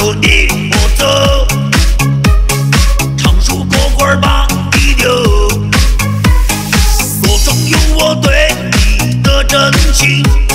有你我走，长树过会把地留，歌中有我对你的真情。